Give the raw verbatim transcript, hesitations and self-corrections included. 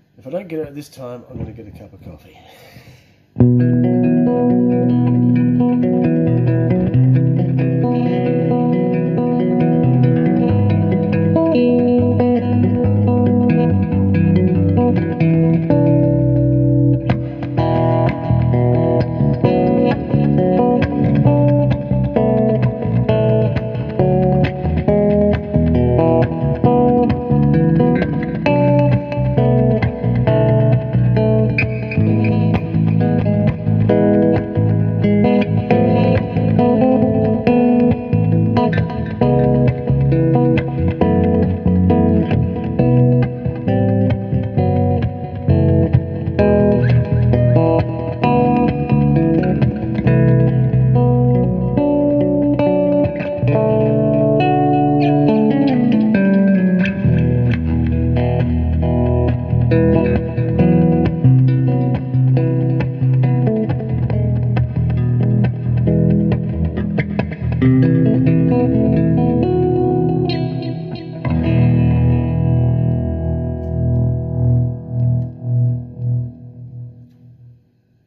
If I don't get it this time, I'm going to get a cup of coffee.